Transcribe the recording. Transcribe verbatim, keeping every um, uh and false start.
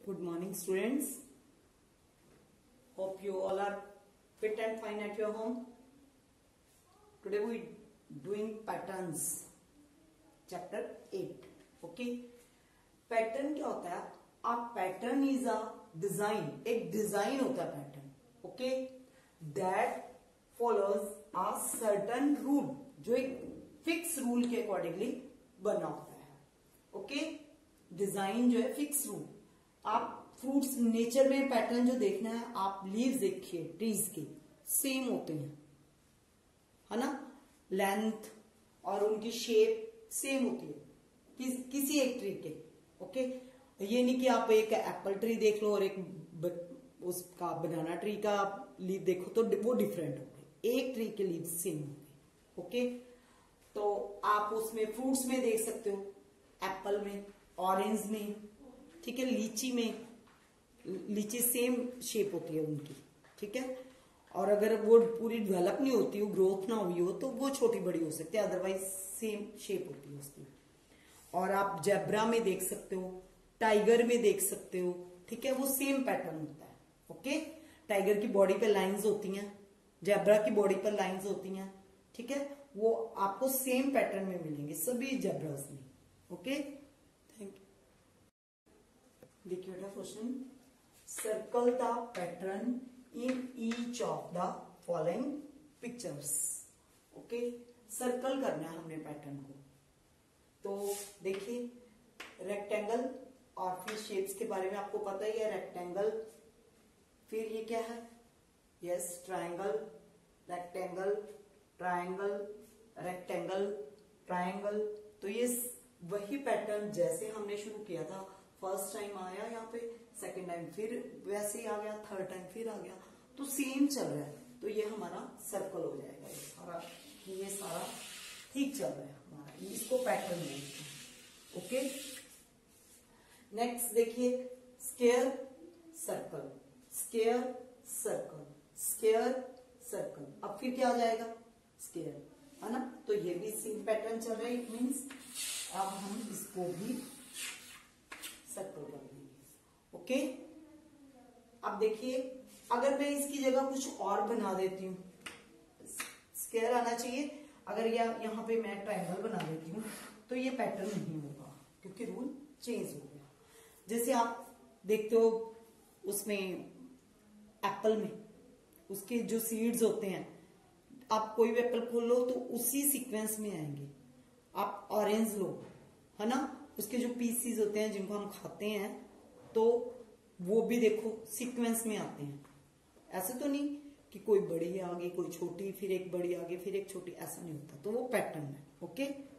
Good morning, students. Hope you all are fit and fine at your home. Today we doing patterns, chapter eight. Okay. Pattern क्या होता है? A pattern is a design. एक design होता है pattern. Okay. That follows a certain rule. जो एक fix rule के accordingly बना होता है. Okay. डिजाइन जो है फिक्स रूल. आप फ्रूट्स नेचर में पैटर्न जो देखना है, आप लीव्स देखिए ट्रीज के सेम होते हैं, है ना. लेंथ और उनकी शेप सेम होती है किस, किसी एक ट्री के. ओके. ये नहीं कि आप एक एप्पल ट्री देख लो और एक ब, उसका बनाना ट्री का लीव देखो तो वो डिफरेंट होंगे. एक ट्री के लीव सेम होंगे. ओके. तो आप उसमें फ्रूट्स में देख सकते हो, एप्पल में, ऑरेंज में, ठीक है, लीची में. लीची सेम शेप होती है उनकी, ठीक है. और अगर वो पूरी डेवलप नहीं होती हो, ग्रोथ ना हुई हो, तो वो छोटी बड़ी हो सकती है, अदरवाइज सेम शेप होती है उसकी. और आप जेब्रा में देख सकते हो, टाइगर में देख सकते हो, ठीक है, वो सेम पैटर्न होता है. ओके. टाइगर की बॉडी पे लाइंस होती हैं, जेब्रा की बॉडी पर लाइंस होती हैं, ठीक है. वो आपको सेम पैटर्न में मिलेंगे सभी जेब्रास में. ओके. Thank you. देखिए बेटा question. Circle the pattern in each of the following pictures. Okay. Circle करना है हमने पैटर्न को. तो देखिए रेक्टेंगल और फिर शेप्स के बारे में आपको पता ही है. रेक्टेंगल, फिर ये क्या है? Yes, triangle, rectangle, triangle, rectangle, triangle. तो ये वही पैटर्न जैसे हमने शुरू किया था, फर्स्ट टाइम आया यहाँ पे, सेकंड टाइम फिर वैसे ही आ गया, थर्ड टाइम फिर आ गया, तो सेम चल रहा है. तो ये हमारा सर्कल हो जाएगा. ये सारा ये सारा ठीक चल रहा है हमारा, इसको पैटर्न बोलते हैं. ओके. नेक्स्ट देखिए square, circle, square, circle, square, circle. अब फिर क्या आ जाएगा? स्क्वायर, है ना. तो ये भी सेम पैटर्न चल रहा है. इट मीन्स अब हम इसको भी सर्कल कर देंगे. ओके. अब देखिए अगर मैं इसकी जगह कुछ और बना देती हूँ, स्क्वायर आना चाहिए. अगर या यहाँ पे मैं ट्रायंगल बना देती हूँ तो ये पैटर्न नहीं होगा, क्योंकि रूल चेंज हो गया. जैसे आप देखते हो उसमें एप्पल में उसके जो सीड्स होते हैं, आप कोई भी एप्पल खोल लो तो उसी सीक्वेंस में आएंगे. आप ऑरेंज लो, है ना, उसके जो पीसीज होते हैं जिनको हम खाते हैं, तो वो भी देखो सीक्वेंस में आते हैं. ऐसे तो नहीं कि कोई बड़ी आगे कोई छोटी, फिर एक बड़ी आगे फिर एक छोटी, ऐसा नहीं होता. तो वो पैटर्न है. ओके.